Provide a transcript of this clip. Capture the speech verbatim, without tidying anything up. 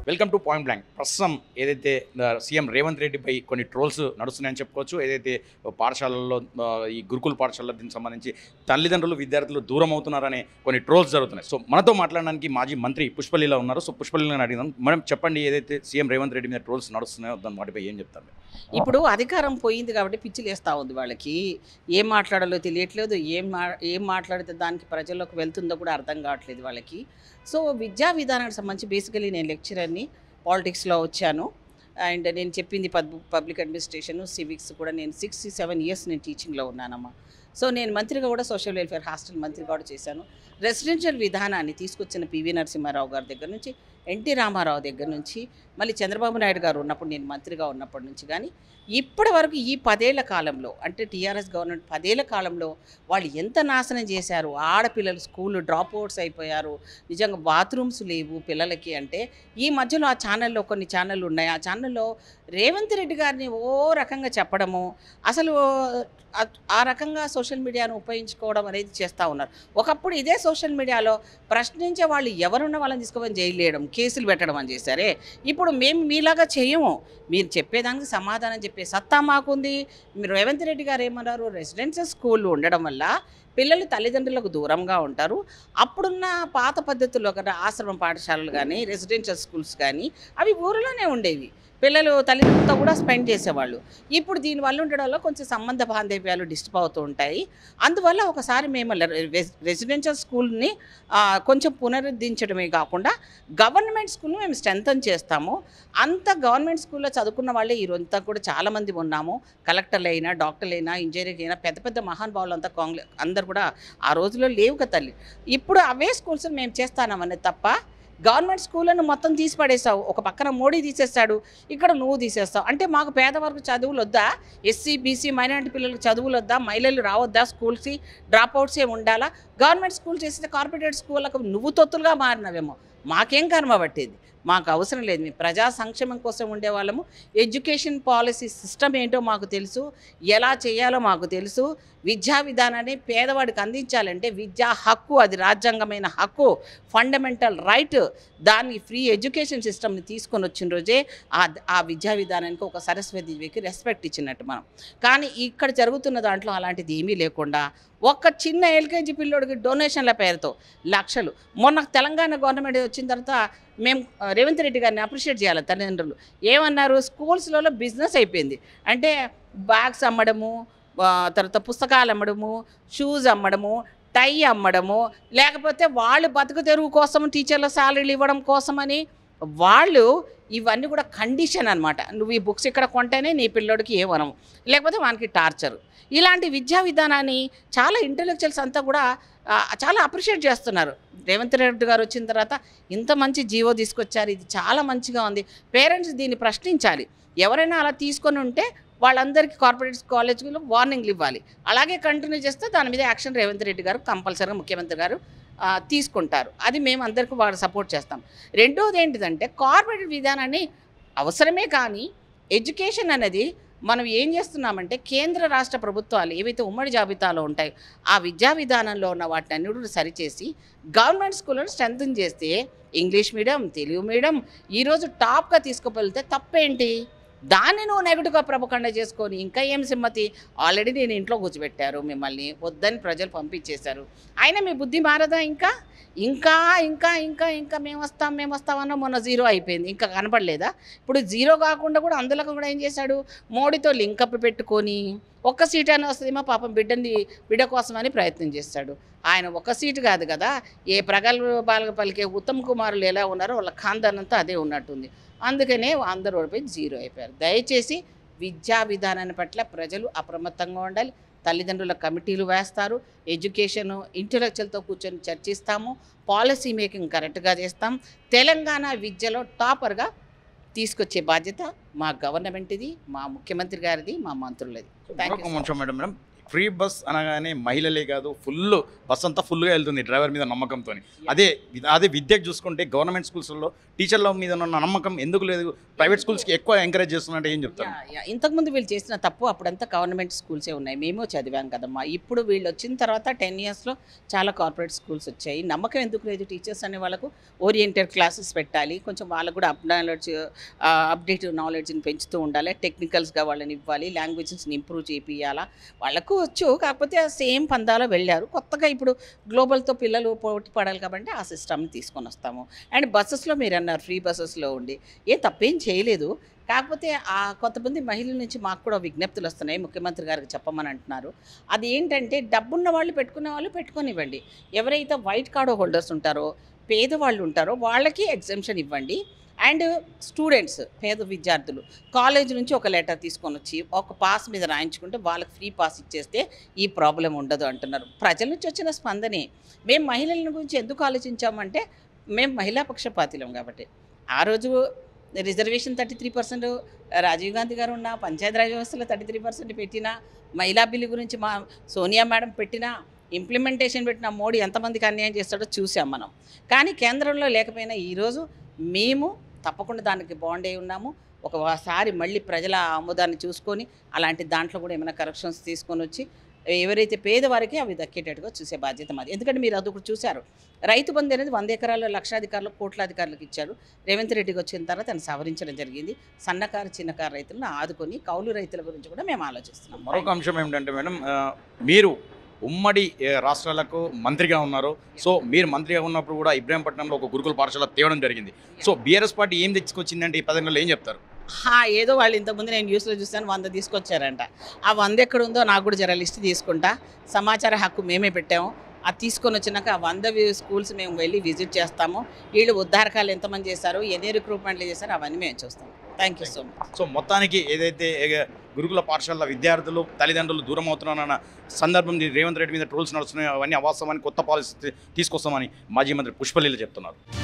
Welcome to point blank. ప్రస్తుతం ఏదైతే CM Revanth రెడ్డిపై కొన్ని ట్రోల్స్ నడుస్తున్నాయని చెప్పుకోవచ్చు. ఏదైతే పాఠశాలల్లో ఈ గురుకుల పాఠశాలలో దీనికి సంబంధించి తల్లిదండ్రులు విద్యార్థులు దూరం అవుతున్నారనే కొన్ని ట్రోల్స్ జరుగుతున్నాయి. సో మనతో మాట్లాడడానికి మాజీ మంత్రి పుష్పలీల ఉన్నారు. సో పుష్పలీలను అడిగినాం, మేడం చెప్పండి, ఏదైతే సీఎం రేవంత్ రెడ్డి మీద ట్రోల్స్ నడుస్తున్నాయో దాని వాటిపై ఏం చెప్తారు? ఇప్పుడు అధికారం పోయింది కాబట్టి పిచ్చిలేస్తూ ఉంది వాళ్ళకి. ఏం మాట్లాడాలో తెలియట్లేదు, ఏం మా ఏం మాట్లాడితే దానికి ప్రజల్లోకి వెళ్తుందో కూడా అర్థం కావట్లేదు వాళ్ళకి. సో విద్యా విధానానికి సంబంధించి బేసికలీ నేను లెక్చరర్ని, పాలిటిక్స్లో వచ్చాను. అండ్ నేను చెప్పింది పబ్ పబ్లిక్ అడ్మినిస్ట్రేషన్, సివిక్స్ కూడా నేను సిక్స్ సెవెన్ ఇయర్స్ నేను టీచింగ్లో ఉన్నానమ్మా. సో నేను మంత్రిగా కూడా సోషల్ వెల్ఫేర్ హాస్టల్ మంత్రిగా కూడా చేశాను. రెసిడెన్షియల్ విధానాన్ని తీసుకొచ్చిన పివి నరసింహారావు గారి దగ్గర నుంచి, ఎన్టీ రామారావు దగ్గర నుంచి, మళ్ళీ చంద్రబాబు నాయుడు గారు ఉన్నప్పుడు నేను మంత్రిగా ఉన్నప్పటి నుంచి కానీ ఇప్పటి వరకు ఈ పదేళ్ల కాలంలో, అంటే టీఆర్ఎస్ గవర్నమెంట్ పదేళ్ల కాలంలో వాళ్ళు ఎంత నాశనం చేశారు. ఆడపిల్లలు స్కూల్ డ్రాప్ అవుట్స్ అయిపోయారు, నిజంగా బాత్రూమ్స్ లేవు పిల్లలకి. అంటే ఈ మధ్యలో ఆ ఛానల్లో కొన్ని ఛానళ్ళు ఉన్నాయి, ఆ ఛానల్లో రేవంత్ రెడ్డి గారిని ఓ రకంగా చెప్పడము, అసలు ఆ రకంగా సోషల్ మీడియాను ఉపయోగించుకోవడం అనేది చేస్తూ ఉన్నారు. ఒకప్పుడు ఇదే సోషల్ మీడియాలో ప్రశ్నించే వాళ్ళు ఎవరున్న వాళ్ళని తీసుకొని జైలు వేయడం, కేసులు పెట్టడం అని చేశారే. ఇప్పుడు మేము మీలాగా చేయము, మీరు చెప్పేదానికి సమాధానం చెప్పే సత్తా మాకుంది. మీరు రేవంత్ రెడ్డి గారు ఏమన్నారు, రెసిడెన్షియల్ స్కూళ్ళు ఉండడం వల్ల పిల్లలు తల్లిదండ్రులకు దూరంగా ఉంటారు. అప్పుడున్న పాత పద్ధతుల్లో కదా ఆశ్రమం పాఠశాలలు కానీ రెసిడెన్షియల్ స్కూల్స్ కానీ అవి ఊరిలోనే ఉండేవి, పిల్లలు తల్లిదండ్రులతో కూడా స్పెండ్ చేసేవాళ్ళు. ఇప్పుడు దీనివల్ల ఉండడం వల్ల కొంచెం సంబంధ బాంధవ్యాలు డిస్టర్బ్ అవుతూ ఉంటాయి. అందువల్ల ఒకసారి మేము రెసిడెన్షియల్ స్కూల్ని కొంచెం పునరుద్ధరించడమే కాకుండా గవర్నమెంట్ స్కూల్ని మేము స్ట్రెంథన్ చేస్తాము. అంత గవర్నమెంట్ స్కూల్లో చదువుకున్న వాళ్ళే ఈరోజంతా కూడా చాలామంది ఉన్నాము. కలెక్టర్లు అయినా, డాక్టర్లు అయినా, ఇంజనీరింగ్ అయినా, పెద్ద పెద్ద మహానుభావులు అంతా కాంగ్రెస్ అందరు కూడా ఆ రోజుల్లో లేవు కదా తల్లి. ఇప్పుడు అవే స్కూల్స్ మేము చేస్తానమనేది తప్ప గవర్నమెంట్ స్కూళ్ళను మొత్తం తీసి పడేసావు. ఒక పక్కన మోడీ తీసేస్తాడు, ఇక్కడ నువ్వు తీసేస్తావు. అంటే మాకు పేదవారికి చదువులు వద్దా? ఎస్సీ బీసీ మైనారిటీ పిల్లలకు చదువులు వద్దా? మహిళలు రావద్దా? స్కూల్స్కి డ్రాప్ అవుట్స్ ఏమి ఉండాలా? గవర్నమెంట్ స్కూల్ చేస్తే కార్పొరేట్ స్కూళ్ళకు నువ్వు తొత్తులుగా మారినవేమో. మాకేం కర్మ పట్టేది, మాకు అవసరం లేదు. మేము ప్రజా సంక్షేమం కోసం ఉండేవాళ్ళము. ఎడ్యుకేషన్ పాలసీ సిస్టమ్ ఏంటో మాకు తెలుసు, ఎలా చేయాలో మాకు తెలుసు. విద్యా విధానాన్ని పేదవాడికి అందించాలంటే విద్యా హక్కు, అది రాజ్యాంగమైన హక్కు, ఫండమెంటల్ రైట్. దాన్ని ఫ్రీ ఎడ్యుకేషన్ సిస్టమ్ని తీసుకొని వచ్చిన రోజే ఆ ఆ విద్యా విధానానికి ఒక సరస్వతికి రెస్పెక్ట్ ఇచ్చినట్టు మనం. కానీ ఇక్కడ జరుగుతున్న దాంట్లో అలాంటిది ఏమీ లేకుండా ఒక్క చిన్న ఎల్కేజీ పిల్లోడికి డొనేషన్ల పేరుతో లక్షలు. మొన్న తెలంగాణ గవర్నమెంట్ వచ్చిన తర్వాత మేము రేవంత్ రెడ్డి గారిని అప్రిషియేట్ చేయాలి. తల్లిదండ్రులు ఏమన్నారు, స్కూల్స్లలో బిజినెస్ అయిపోయింది. అంటే బ్యాగ్స్ అమ్మడము, తర్వాత పుస్తకాలు అమ్మడము, షూస్ అమ్మడము, టై అమ్మడము, లేకపోతే వాళ్ళు బతుకు తెరువు కోసం టీచర్ల శాలరీలు ఇవ్వడం కోసమని వాళ్ళు ఇవన్నీ కూడా కండిషన్ అనమాట. నువ్వు ఈ బుక్స్ ఇక్కడ కొంటేనే నీ పిల్లోడికి ఏమనము, లేకపోతే వానికి టార్చరు. ఇలాంటి విద్యా విధానాన్ని చాలా ఇంటెలెక్చువల్స్ అంతా కూడా చాలా అప్రిషియేట్ చేస్తున్నారు. రేవంత్ రెడ్డి గారు వచ్చిన తర్వాత ఇంత మంచి జీవో తీసుకొచ్చారు, ఇది చాలా మంచిగా ఉంది. పేరెంట్స్ దీన్ని ప్రశ్నించాలి. ఎవరైనా అలా తీసుకొని ఉంటే వాళ్ళందరికీ కార్పొరేట్ కాలేజీలో వార్నింగ్లు ఇవ్వాలి. అలాగే కంటిన్యూ చేస్తే దాని మీద యాక్షన్ రేవంత్ రెడ్డి గారు కంపల్సరీగా ముఖ్యమంత్రి గారు తీసుకుంటారు. అది మేము అందరికీ వాళ్ళు సపోర్ట్ చేస్తాం. రెండోది ఏంటిదంటే కార్పొరేట్ విధానాన్ని అవసరమే, కానీ ఎడ్యుకేషన్ అనేది మనం ఏం చేస్తున్నామంటే కేంద్ర రాష్ట్ర ప్రభుత్వాలు ఏవైతే ఉమ్మడి జాబితాలో ఉంటాయో ఆ విద్యా విధానంలో ఉన్న వాటిని అన్నిటిని సరిచేసి గవర్నమెంట్ స్కూళ్ళను స్ట్రెంథన్ చేస్తే ఇంగ్లీష్ మీడియం, తెలుగు మీడియం ఈరోజు టాప్గా తీసుకువెళ్తే తప్పేంటి? దాన్ని నువ్వు నెగటివ్గా ప్రపకండ చేసుకొని ఇంకా ఏం సింమతి? ఆల్రెడీ నేను ఇంట్లో కూర్చోబెట్టారు, మిమ్మల్ని వద్దని ప్రజలు పంపించేశారు. అయినా మీ బుద్ధి మారదా? ఇంకా ఇంకా ఇంకా ఇంకా ఇంకా మేము వస్తాం మేము వస్తామన్నా మొన్న జీరో అయిపోయింది, ఇంకా కనపడలేదా? ఇప్పుడు జీరో కాకుండా కూడా అందులో కూడా ఏం చేశాడు, మోడీతో లింకప్ పెట్టుకొని ఒక్క సీట్ అని వస్తుందేమో పాపం బిడ్డని బిడ్డ కోసమని ప్రయత్నం చేస్తాడు. ఆయన ఒక సీటు కాదు కదా, ఏ ప్రగల్భాలకు పలికే ఉత్తమ్ కుమారులు ఎలా ఉన్నారో వాళ్ళ ఖాందాన్ అంతా అదే ఉన్నట్టుంది. అందుకనే అందరూ ఓడిపోయి జీరో అయిపోయారు. దయచేసి విద్యా విధానాన్ని పట్ల ప్రజలు అప్రమత్తంగా ఉండాలి. తల్లిదండ్రుల కమిటీలు వేస్తారు, ఎడ్యుకేషన్ ఇంటెలెక్చువల్తో కూర్చొని చర్చిస్తాము, పాలసీ మేకింగ్ కరెక్ట్గా చేస్తాం. తెలంగాణ విద్యలో టాపర్గా తీసుకొచ్చే బాధ్యత మా గవర్నమెంట్ది, మా ముఖ్యమంత్రి గారిది, మా మంత్రులది. Thank you. Madam madam free bus అనగానే మహిళలే కాదు ఫుల్ బస్ అంతా ఫుల్గా వెళ్తుంది డ్రైవర్ మీద నమ్మకంతో. అదే అదే విద్యకు చూసుకుంటే గవర్నమెంట్ స్కూల్స్లో టీచర్ల మీద ఉన్న నమ్మకం ఎందుకు లేదు? ప్రైవేట్ స్కూల్స్కి ఎక్కువ ఎంకరేజ్ చేస్తున్నట్టు ఏం చెప్తారు? Yeah, yeah. ఇంతకుముందు వీళ్ళు చేసిన తప్పు అప్పుడంతా గవర్నమెంట్ స్కూల్సే ఉన్నాయి, మేము చదివాం కదమ్మా. ఇప్పుడు వీళ్ళు వచ్చిన తర్వాత టెన్ ఇయర్స్లో చాలా కార్పొరేట్ స్కూల్స్ వచ్చాయి. నమ్మకం ఎందుకు లేదు? టీచర్స్ అనే వాళ్ళకు ఓరియంటెడ్ క్లాసెస్ పెట్టాలి, కొంచెం వాళ్ళకు కూడా అప్ నాలెడ్జ్ అప్డేటివ్ నాలెడ్జ్ని పెంచుతూ ఉండాలి, టెక్నికల్స్గా వాళ్ళని ఇవ్వాలి, లాంగ్వేజెస్ని ఇంప్రూవ్ చేపియాలా. వాళ్ళకు వచ్చు, కాకపోతే ఆ సేమ్ పందాలో వెళ్ళారు. కొత్తగా ఇప్పుడు గ్లోబల్తో పిల్లలు పోటీ పడాలి కాబట్టి ఆ సిస్టమ్ని తీసుకొని వస్తాము. అండ్ బస్సెస్లో మీరు అన్నారు ఫ్రీ బస్సెస్లో ఉండి ఏ తప్పేం చేయలేదు. కాకపోతే ఆ కొంతమంది మహిళల నుంచి మాకు కూడా విజ్ఞప్తులు వస్తున్నాయి, ముఖ్యమంత్రి గారికి చెప్పమని అంటున్నారు. అది ఏంటంటే డబ్బున్న వాళ్ళు పెట్టుకునే వాళ్ళు పెట్టుకొనివ్వండి. ఎవరైతే వైట్ కార్డు హోల్డర్స్ ఉంటారో, పేదవాళ్ళు ఉంటారో వాళ్ళకి ఎగ్జంప్షన్ ఇవ్వండి. అండ్ స్టూడెంట్స్, పేద విద్యార్థులు కాలేజ్ నుంచి ఒక లెటర్ తీసుకొని వచ్చి ఒక పాస్ మీద రాయించుకుంటే వాళ్ళకి ఫ్రీ పాస్ ఇచ్చేస్తే ఈ ప్రాబ్లం ఉండదు అంటున్నారు. ప్రజల నుంచి వచ్చిన స్పందనే. మేము మహిళల గురించి ఎందుకు ఆలోచించామంటే మేము మహిళా పక్షపాతిలం కాబట్టి. ఆ రోజు reservation thirty three percent Rajiv Gandhi garu ఉన్న పంచాయతీరాజ్ వ్యవస్థలో థర్టీ త్రీ పర్సెంట్ పెట్టినా, మహిళా బిల్లు గురించి మా సోనియా మేడం పెట్టినా, ఇంప్లిమెంటేషన్ పెట్టిన మోడీ ఎంతమందికి అన్యాయం చేస్తాడో చూసాం మనం. కానీ కేంద్రంలో లేకపోయినా ఈరోజు మేము తప్పకుండా దానికి బాండ్ అయి ఉన్నాము. ఒకసారి మళ్ళీ ప్రజల ఆమోదాన్ని చూసుకొని అలాంటి దాంట్లో కూడా ఏమైనా కరెక్షన్స్ తీసుకొని వచ్చి ఎవరైతే పేదవారికి అవి దక్కేటట్టుగా చూసే బాధ్యత మాది. ఎందుకంటే మీరు అది ఒకటి చూశారు, రైతు బంధు అనేది వంద ఎకరాల లక్షాధికారులకు కోట్లాధికారులకు ఇచ్చారు. రేవంత్ రెడ్డికి వచ్చిన తర్వాత దాన్ని సవరించడం జరిగింది. సన్నకారు చిన్నకారు రైతులను ఆదుకొని కౌలు రైతుల గురించి కూడా మేము ఆలోచిస్తున్నాం. మరొక అంశం ఏమిటంటే మేడం, ఆ, మీరు ఉమ్మడి ఏ, రాష్ట్రాలకు మంత్రిగా ఉన్నారు. సో మీరు మంత్రిగా ఉన్నప్పుడు కూడా ఇబ్రాహీంపట్నంలో ఒక గురుకుల పాఠశాల తేవడం జరిగింది. సో బీఆర్ఎస్ పార్టీ ఏం తెచ్చుకొచ్చిందంటే ఈ పథకంలో ఏం చెప్తారు? హా, ఏదో వాళ్ళు ఇంతకుముందు నేను న్యూస్లో చూస్తాను వంద తీసుకొచ్చారంట. ఆ వంద ఎక్కడ ఉందో నాకు కూడా జర లిస్ట్ తీసుకుంటా. సమాచార హక్కు మేమే పెట్టాము. అది తీసుకొని వచ్చినాక ఆ వంద స్కూల్స్ మేము వెళ్ళి విజిట్ చేస్తాము. వీళ్ళు ఉద్ధారకాలు ఎంతమంది చేశారు, ఎన్ని రిక్రూట్మెంట్లు చేశారు, అవన్నీ మేము చూస్తాం. Thank you so much. So మొత్తానికి ఏదైతే ఏ- గురుకుల పాఠశాల విద్యార్థులు తల్లిదండ్రులు దూరం అవుతున్నారన్న సందర్భం రేవంత్ రెడ్డి మీద ట్రోల్స్ నడుస్తున్నాయో అవన్నీ అవాస్తవాన్ని కొత్త పాలసీ తీసుకొస్తామని మాజీ మంత్రి పుష్పలీల చెప్తున్నారు.